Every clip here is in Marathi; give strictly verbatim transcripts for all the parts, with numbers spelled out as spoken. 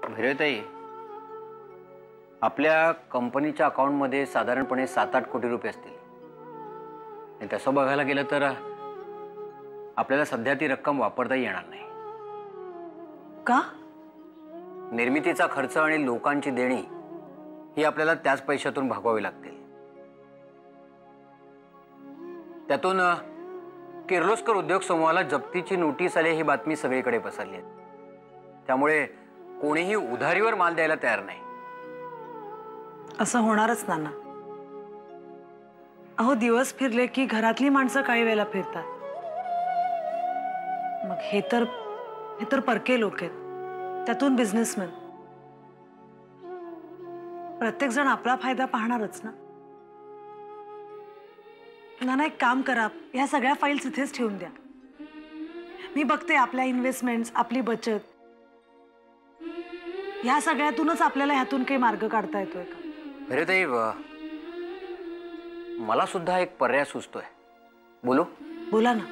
भैरवताई, आपल्या कंपनीच्या अकाउंटमध्ये साधारणपणे सात आठ कोटी रुपये असतील. आणि तसं बघायला गेलं तर आपल्याला सध्या ती रक्कम वापरता येणार नाही. का? निर्मितीचा खर्च आणि लोकांची देणी ही आपल्याला त्याच पैशातून भागवावी लागतील. त्यातून किर्लोस्कर उद्योग समूहाला जप्तीची नोटीस आली ही बातमी सगळीकडे पसरली आहे. त्यामुळे कोणीही उधारीवर माल द्यायला तयार नाही. असं होणारच नाना. अहो, दिवस फिरले की घरातली माणसं काही वेळेला फिरतात. मग हे तर हे तर परके लोक आहेत, त्यातून बिझनेसमॅन. प्रत्येक जण आपला फायदा पाहणारच ना. नाना, एक काम करा, ह्या सगळ्या फाईल्स इथेच ठेवून द्या. मी बघते आपल्या इन्व्हेस्टमेंट्स, आपली बचत, ह्या सगळ्यातूनच आपल्याला ह्यातून काही मार्ग काढता येतोय का? भैरवताई, मला सुद्धा एक पर्याय सुचतोय. बोलू? बोला ना.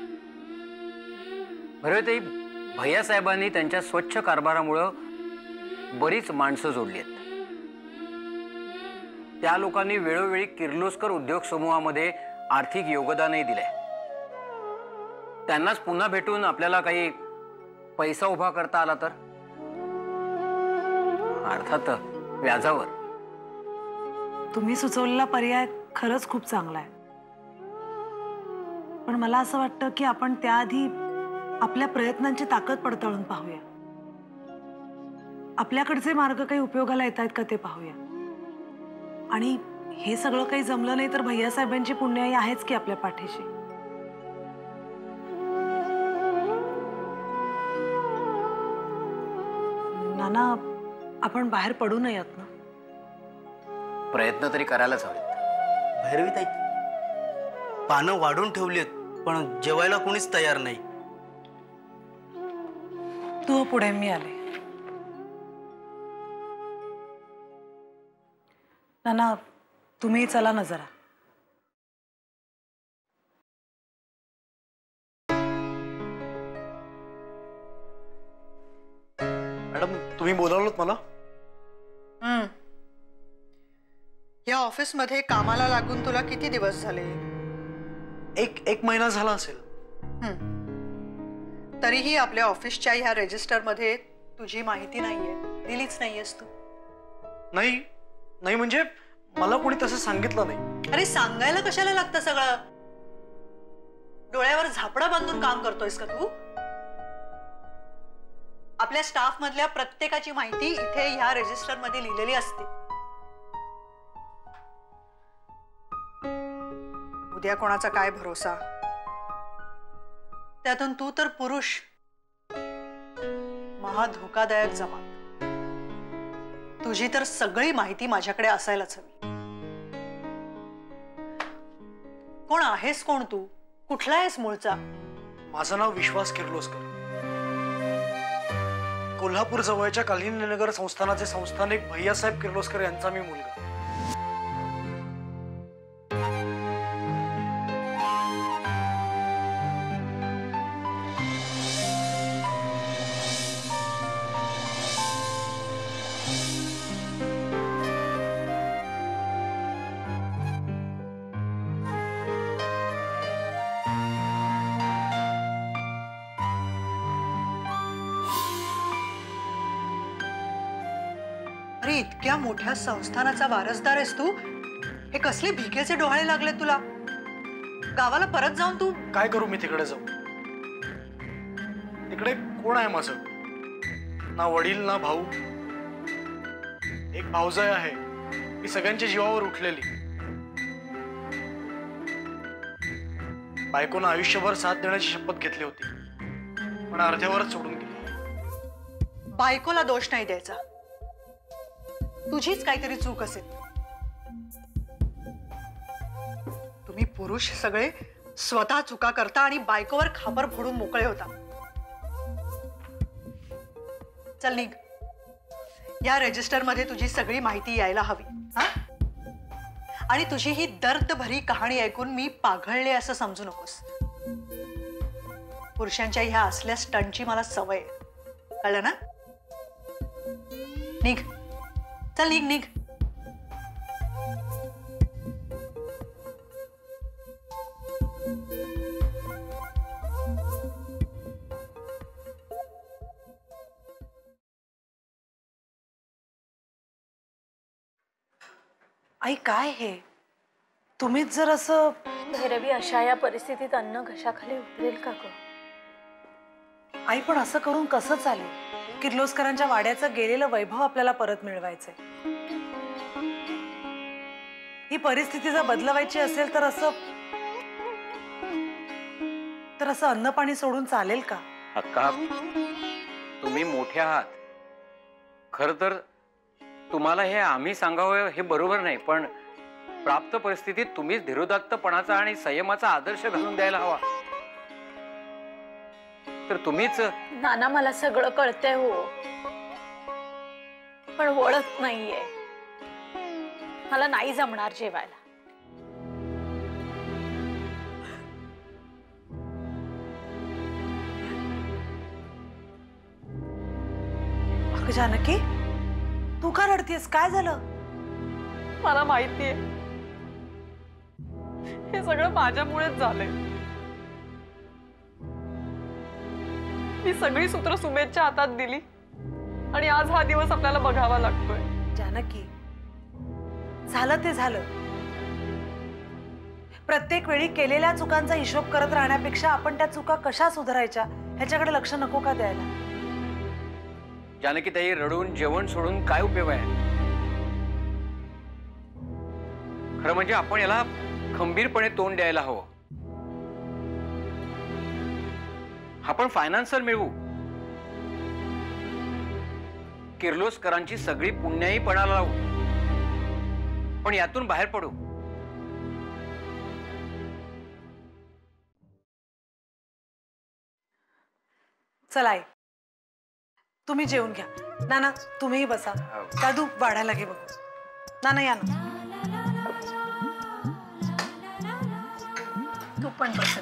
भैरवताई, भैया साहेबांनी त्यांच्या स्वच्छ कारभारामुळे बरीच माणसं जोडली आहेत. त्या लोकांनी वेळोवेळी किर्लोस्कर उद्योग समूहामध्ये आर्थिक योगदानही दिलंय. त्यांनाच पुन्हा भेटून आपल्याला काही पैसा उभा करता आला तर, अर्थात व्याजावर. तुम्ही सुचवलेला पर्याय खरंच खूप चांगला आहे. पण मला असं वाटतं की आपण त्याआधी आपल्या प्रयत्नांची ताकद पडताळून पाहूया. आपल्याकडचे मार्ग काही उपयोगाला येत आहेत का ते पाहूया. आणि हे सगळं काही जमलं नाही तर भैयासाहेबांची पुण्याई आहेच की आपल्या पाठीशी. नाना, आपण बाहेर पडू नयेत ना. प्रयत्न तरी करायलाच हवेत. भैरवीताई, पानं वाढून ठेवलीत पण जेवायला कोणीच तयार नाही. तू पुढे, मी आले. नाना, तुम्ही चला ना जरा. मॅडम, तुम्ही बोलावलत मला? हम्म. या ऑफिस मध्ये कामाला लागून तुला किती दिवस झाले? एक एक महिना झाला असेल. हम्म. तरीही आपल्या ऑफिसच्या ह्या रजिस्टर मध्ये तुझी माहिती नाहीये, दिलीच नाहीयेस तू. नाही नाही म्हणजे मला कोणी तसं सांगितलं नाही. अरे, सांगायला कशाला लागतं सगळं? डोळ्यावर झापडा बांधून काम करतोयस का तू? आपल्या स्टाफ मधल्या प्रत्येकाची माहिती इथे ह्या रजिस्टर मध्ये लिहिलेली असते. उद्या कोणाचा काय भरोसा? त्यातून तू तर पुरुष, महा धोकादायक जमात. तुझी तर सगळी माहिती माझ्याकडे असायलाच हवी. कोण आहेस? कोण तू? कुठला आहेस मूळचा? माझं नाव विश्वास किर्लोस्कर. कोल्हापूर जवळच्या कालिनीनगर संस्थानाचे संस्थानिक भैयासाहेब किर्लोस्कर यांचा मी मुलगा. अरे, इतक्या मोठ्या संस्थानाचा वारसदार आहेस तू. हे कसले भिकेचे डोहाळे लागले तुला? गावाला परत जाऊन तू काय करू? मी तिकडे जाऊ? तिकडे कोण आहे माझं? ना वडील ना भाऊ. एक भाऊजाई आहे, ती सगळ्यांच्या जीवावर उठलेली. बायकोनं आयुष्यभर साथ देण्याची शपथ घेतली होती, पण अर्ध्यावरच सोडून गेली. बायकोला दोष नाही द्यायचा, तुझीच काहीतरी चूक असेल. तुम्ही पुरुष सगळे स्वतः चुका करता आणि बायकोवर खापर फोडून मोकळे होता. चल निघ. या रजिस्टर मध्ये तुझी सगळी माहिती यायला हवी. हा? आणि तुझी ही दर्द भरी कहाणी ऐकून मी पाघळले असं समजू नकोस. पुरुषांच्या ह्या असल्या स्टंटची मला सवय आहे, कळलं ना? निघ, चल निघ निघ. आई काय हे, तुम्हीच जर असं. भैरवी, अशा या परिस्थितीत अन्न घशाखाली उतरेल का ग? आई पण असं करून कसं चालेल? किर्लोस्करांच्या वाड्याचं गेलेलं वैभव आपल्याला परत मिळवायचंय. ही परिस्थिती जर बदलवायची असेल तर असं तर असं अन्न पाणी सोडून चालेल का? अक्का, तुम्ही मोठे आहात. खर तर तुम्हाला हे आम्ही सांगावं हे बरोबर नाही, पण प्राप्त परिस्थितीत तुम्हीच धीरोदात्तपणाचा आणि संयमाचा आदर्श घालून द्यायला हवा. तर तुम्हीच. नाना, मला सगळं कळतंय हो, पण वळत नाहीये. मला नाही जमणार जेवायला. अगं जानकी, तू का रडतीयस? काय झालं? मला माहितीये हे सगळं माझ्यामुळेच झालंय. मी सगळी सूत्र सुमेधच्या हातात दिली आणि आज हा दिवस आपल्याला बघावा लागतोय. जानकी, झालं ते झालं. प्रत्येक वेळी केलेल्या चुकांचा हिशोब करत राहण्यापेक्षा आपण त्या चुका कशा सुधारायच्या ह्याच्याकडे लक्ष नको का द्यायला? जानकी ताई, रडून जेवण सोडून काय उपयोग आहे? खरं म्हणजे आपण याला खंबीरपणे तोंड द्यायला हवं. आपण फायनान्सर मिळवू, किर्लोस्करांची सगळी पुण्याई पणाला लावू, पण यातून बाहेर पडू. चला आई, तुम्ही जेवून घ्या. नाना, तुम्हीही बसा. दादू, वाढायला घे बघू. नाना, या ना. तू पण बस.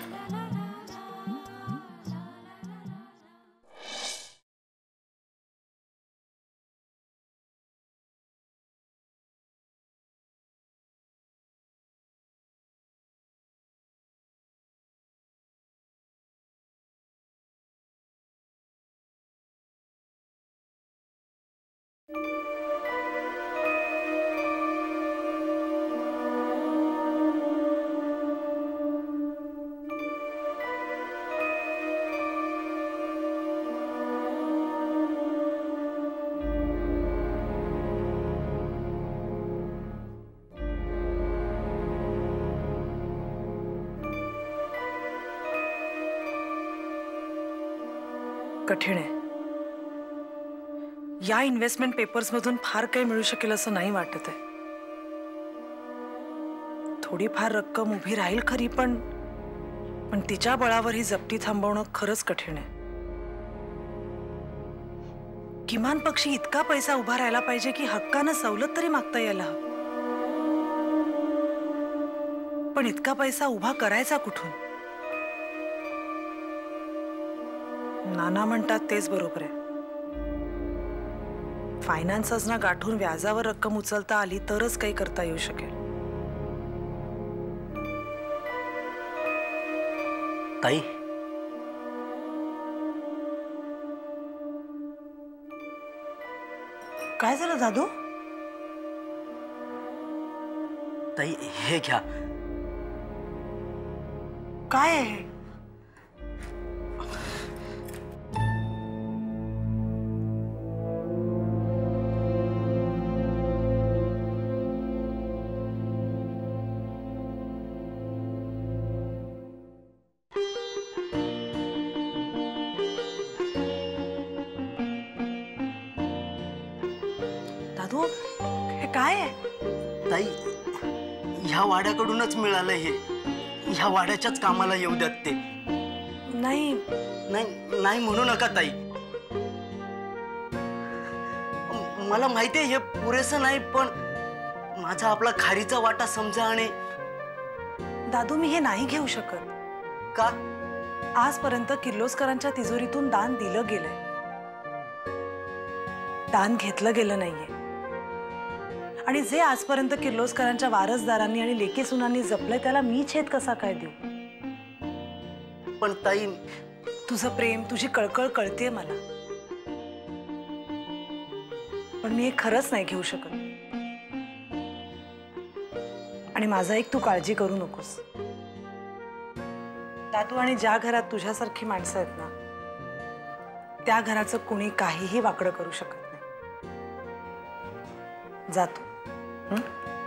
कठीण आहे. या इन्व्हेस्टमेंट पेपर्स मधून फार काही मिळू शकेल असं नाही वाटत आहे. थोडीफार रक्कम उभी राहील खरी, पण पण तिच्या बळावर ही जप्ती थांबवणं खरंच कठीण आहे. किमान पक्षी इतका पैसा उभा राहायला पाहिजे की हक्कानं सवलत तरी मागता यायला हवं. पण इतका पैसा उभा करायचा कुठून? नाना म्हणतात तेच बरोबर आहे. फायनान्सर्सना गाठून व्याजावर रक्कम उचलता आली तरच काही करता येऊ शकेल. ताई, काय झालं दादू? ताई, हे घ्या. काय आहे? दादू, हे काय आहे? ताई, ह्या वाड्याकडूनच मिळालं हे. ह्या वाड्याच्याच कामाला येऊ द्यात ते. नाही नाही नाही म्हणू नका ताई. मला माहिती आहे हे पुरेसं नाही, पण माझा आपला खारीचा वाटा समजा. आणि दादू, मी हे नाही घेऊ शकत. का? आजपर्यंत किर्लोस्करांच्या तिजोरीतून दान दिलं गेलंय. दान घेतलं गेलं नाहीये आणि जे आजपर्यंत किर्लोस्करांच्या वारसदारांनी आणि लेकी सुनांनी जपलंय त्याला मी छेद कसा काय देऊ? पण ताई, तुझं प्रेम, तुझी कळकळ कळतेय मला, पण मी हे खरंच नाही घेऊ शकत. आणि माझा एक तू काळजी करू नकोस. दादू, आणि ज्या घरात तुझ्यासारखी माणसं आहेत ना त्या घराचं कुणी काहीही वाकडं करू शकत नाही. जातो. हं?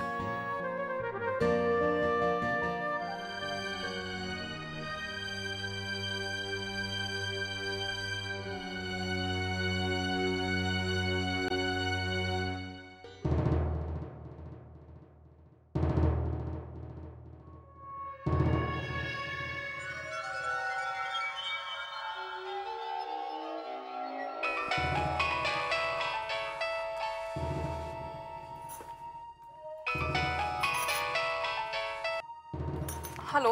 हॅलो.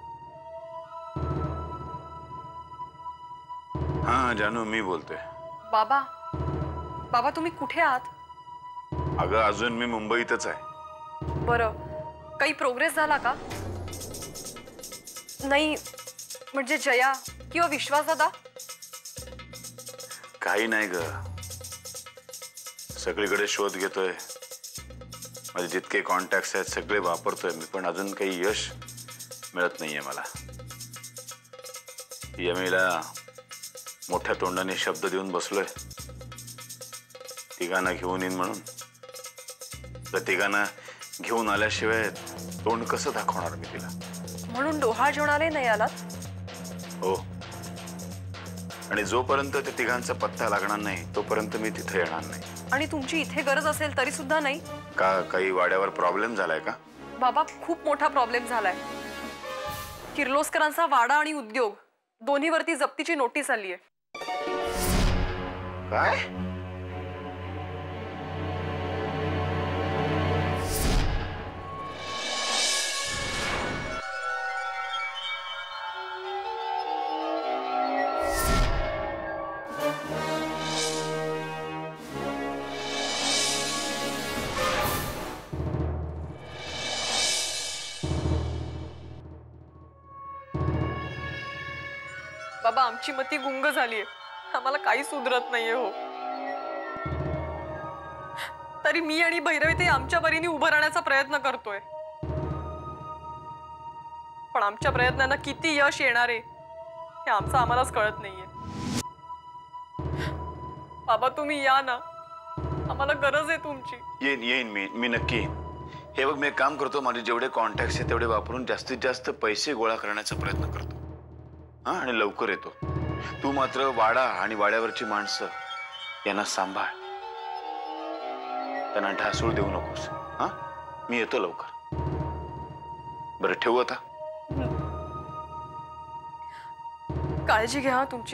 हा जानू, मी बोलतोय. बाबा बाबा तुम्ही कुठे आहात? अगं अजून मी मुंबईतच आहे. बरं, काही प्रोग्रेस झाला का? नाही म्हणजे जया किंवा विश्वास दादा? काही नाही ग, सगळीकडे शोध घेतोय, माझे जितके कॉन्टॅक्ट्स आहेत सगळे वापरतोय मी, पण अजून काही यश मिळत नाहीये मला. यमीला मोठ्या तोंडाने शब्द देऊन बसलोय तिघांना घेऊन येईन म्हणून. तर तिघांना घेऊन आल्याशिवाय तोंड कसं दाखवणार मी तिला? म्हणून डोहाळ जेवणारे नाही आलात? हो, आणि जोपर्यंत ते तिघांचा पत्ता लागणार नाही तोपर्यंत मी तिथे येणार नाही. आणि तुमची इथे गरज असेल तरी सुद्धा नाही का? काही वाड्यावर प्रॉब्लेम झालाय का? बाबा, खूप मोठा प्रॉब्लेम झालाय. किर्लोस्करांचा वाडा आणि उद्योग दोन्हीवरती जप्तीची नोटीस आली आहे. काय? बाबा, आमची मती गुंग झालीये, आम्हाला काही सुधरत नाहीये. हो, तरी मी आणि भैरवी ते आमच्या परीने उभं राहण्याचा प्रयत्न करतोय, पण आमच्या प्रयत्नांना किती यश येणार आहे हे आमचं आम्हालाच कळत नाहीये. बाबा, तुम्ही या ना, आम्हाला गरज आहे तुमची. येईन येईन मी मी नक्की येईन. हे बघ, मी एक काम करतो, माझे जेवढे कॉन्टॅक्ट्स आहेत तेवढे वापरून जास्तीत जास्त पैसे गोळा करण्याचा प्रयत्न करतो. हा, आणि लवकर येतो. तू मात्र वाडा आणि वाड्यावरची माणसं यांना सांभाळ, त्यांना ढासूळ देऊ नकोस. हा, मी येतो लवकर. बरं, ठेवू आता. काळजी घ्या तुमची.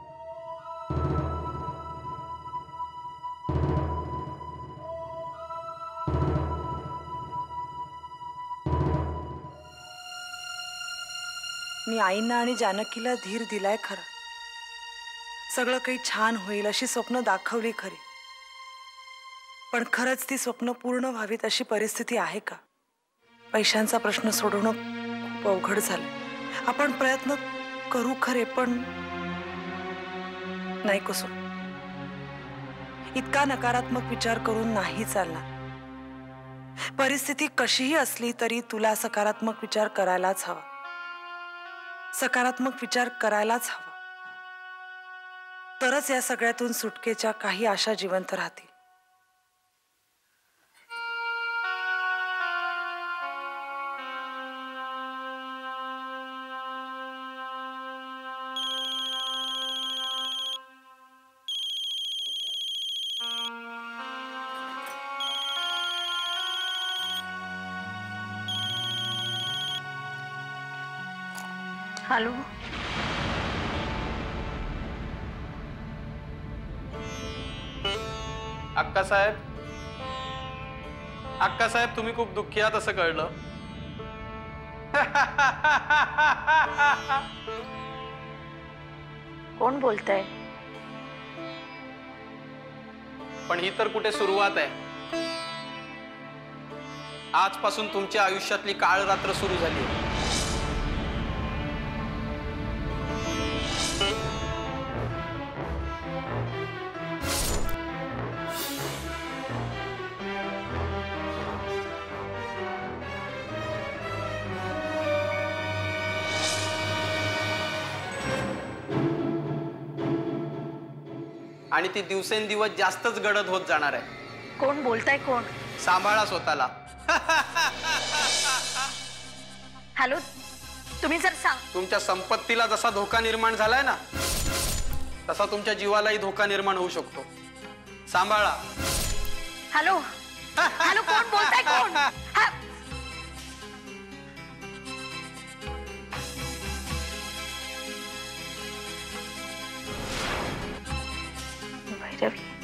मी आईंना आणि जानकीला धीर दिलाय खरं, सगळं काही छान होईल अशी स्वप्न दाखवली खरी, पण खरंच ती स्वप्न पूर्ण व्हावीत अशी परिस्थिती आहे का? पैशांचा प्रश्न सोडवणं खूप अवघड झालं. आपण प्रयत्न करू खरे, पण नाही कुसुम, इतका नकारात्मक विचार करून नाही चालणार. परिस्थिती कशीही असली तरी तुला सकारात्मक विचार करायलाच हवा. सकारात्मक विचार करायलाच हवा, तरच या सगळ्यातून सुटकेच्या काही आशा जिवंत राहतील. हॅलो. अक्का साहेब, अक्का साहेब, तुम्ही खूप दुःखी आहात असं कळलं. कोण बोलतंय? पण ही तर कुठे सुरुवात आहे. आजपासून तुमच्या आयुष्यातली काळ रात्र सुरू झाली. आणि ती दिवसेंदिवस जास्तच गडद होत जाणार आहे. कोण बोलताय? कोण? सांभाळा स्वतःला. हॅलो, तुम्ही जर सांग. तुमच्या संपत्तीला जसा धोका निर्माण झालाय ना, तसा तुमच्या जीवालाही धोका निर्माण होऊ शकतो. सांभाळा. हॅलो हॅलो, कोण बोलताय? कोण? हा. भैरवी.